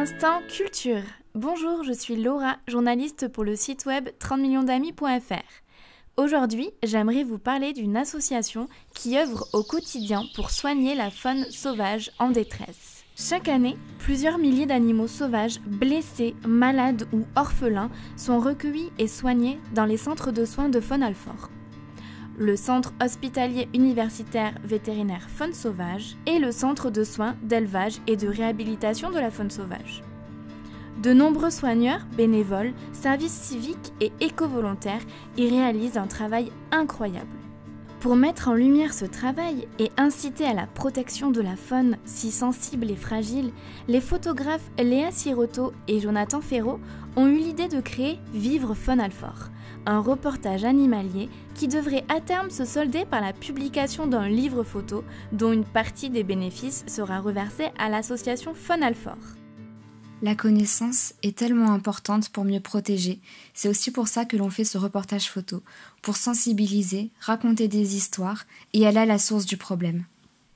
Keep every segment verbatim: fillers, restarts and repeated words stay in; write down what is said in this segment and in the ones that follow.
Instant Culture. Bonjour, je suis Laura, journaliste pour le site web trente millions d'amis point f r. Aujourd'hui, j'aimerais vous parler d'une association qui œuvre au quotidien pour soigner la faune sauvage en détresse. Chaque année, plusieurs milliers d'animaux sauvages, blessés, malades ou orphelins sont recueillis et soignés dans les centres de soins de Faune Alfort. Le centre hospitalier universitaire vétérinaire faune sauvage et le centre de soins d'élevage et de réhabilitation de la faune sauvage. De nombreux soigneurs, bénévoles, services civiques et éco-volontaires y réalisent un travail incroyable. Pour mettre en lumière ce travail et inciter à la protection de la faune si sensible et fragile, les photographes Léa Siroto et Jonathan Ferraud ont eu l'idée de créer Vivre Faune Alfort, un reportage animalier qui devrait à terme se solder par la publication d'un livre photo dont une partie des bénéfices sera reversée à l'association Faune Alfort. La connaissance est tellement importante pour mieux protéger. C'est aussi pour ça que l'on fait ce reportage photo, pour sensibiliser, raconter des histoires et aller à la source du problème.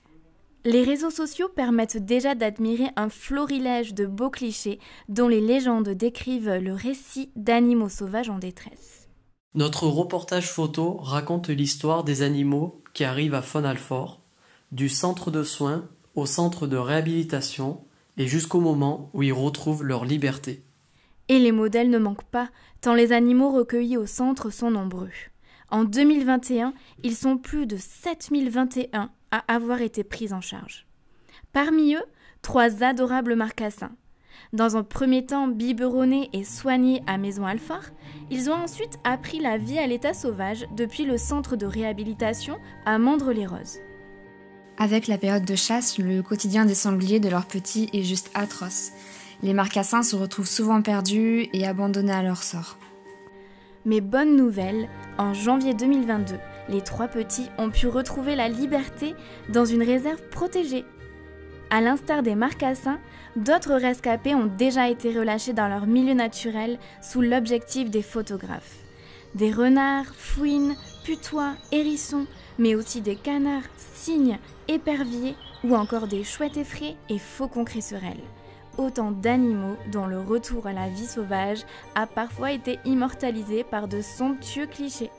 Les réseaux sociaux permettent déjà d'admirer un florilège de beaux clichés dont les légendes décrivent le récit d'animaux sauvages en détresse. Notre reportage photo raconte l'histoire des animaux qui arrivent à Faune Alfort, du centre de soins au centre de réhabilitation, et jusqu'au moment où ils retrouvent leur liberté. Et les modèles ne manquent pas, tant les animaux recueillis au centre sont nombreux. En deux mille vingt et un, ils sont plus de sept mille vingt et un à avoir été pris en charge. Parmi eux, trois adorables marcassins. Dans un premier temps biberonnés et soignés à Maison Alfort, ils ont ensuite appris la vie à l'état sauvage depuis le centre de réhabilitation à Mandres-les-Roses. Avec la période de chasse, le quotidien des sangliers de leurs petits est juste atroce. Les marcassins se retrouvent souvent perdus et abandonnés à leur sort. Mais bonne nouvelle, en janvier deux mille vingt-deux, les trois petits ont pu retrouver la liberté dans une réserve protégée. À l'instar des marcassins, d'autres rescapés ont déjà été relâchés dans leur milieu naturel sous l'objectif des photographes. Des renards, fouines, putois, hérissons, mais aussi des canards, cygnes, éperviers ou encore des chouettes effraies et faucons crisserelles. Autant d'animaux dont le retour à la vie sauvage a parfois été immortalisé par de somptueux clichés.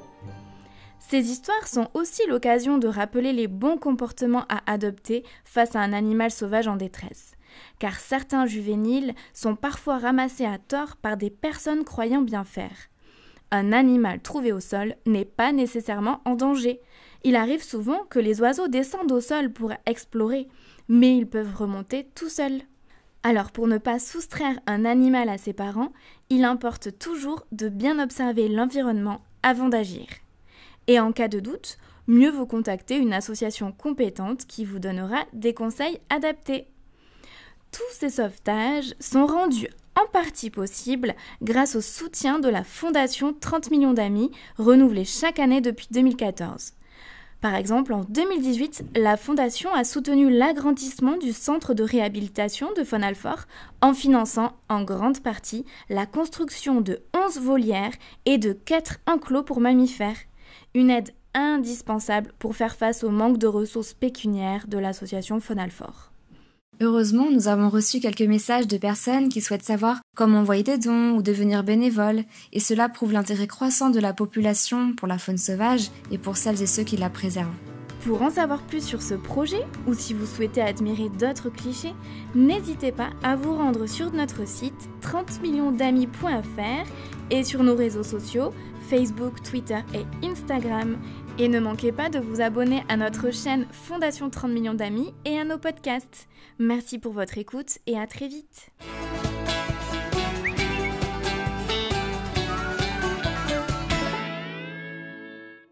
Ces histoires sont aussi l'occasion de rappeler les bons comportements à adopter face à un animal sauvage en détresse. Car certains juvéniles sont parfois ramassés à tort par des personnes croyant bien faire. Un animal trouvé au sol n'est pas nécessairement en danger. Il arrive souvent que les oiseaux descendent au sol pour explorer, mais ils peuvent remonter tout seuls. Alors pour ne pas soustraire un animal à ses parents, il importe toujours de bien observer l'environnement avant d'agir. Et en cas de doute, mieux vaut contacter une association compétente qui vous donnera des conseils adaptés. Tous ces sauvetages sont rendus en partie possibles grâce au soutien de la Fondation trente millions d'amis, renouvelée chaque année depuis deux mille quatorze. Par exemple, en deux mille dix-huit, la Fondation a soutenu l'agrandissement du centre de réhabilitation de Faune Alfort en finançant en grande partie la construction de onze volières et de quatre enclos pour mammifères. Une aide indispensable pour faire face au manque de ressources pécuniaires de l'association Faune Alfort. Heureusement, nous avons reçu quelques messages de personnes qui souhaitent savoir comment envoyer des dons ou devenir bénévoles, et cela prouve l'intérêt croissant de la population pour la faune sauvage et pour celles et ceux qui la préservent. Pour en savoir plus sur ce projet, ou si vous souhaitez admirer d'autres clichés, n'hésitez pas à vous rendre sur notre site trente millions d'amis point f r et sur nos réseaux sociaux, Facebook, Twitter et Instagram. Et ne manquez pas de vous abonner à notre chaîne Fondation trente millions d'amis et à nos podcasts. Merci pour votre écoute et à très vite.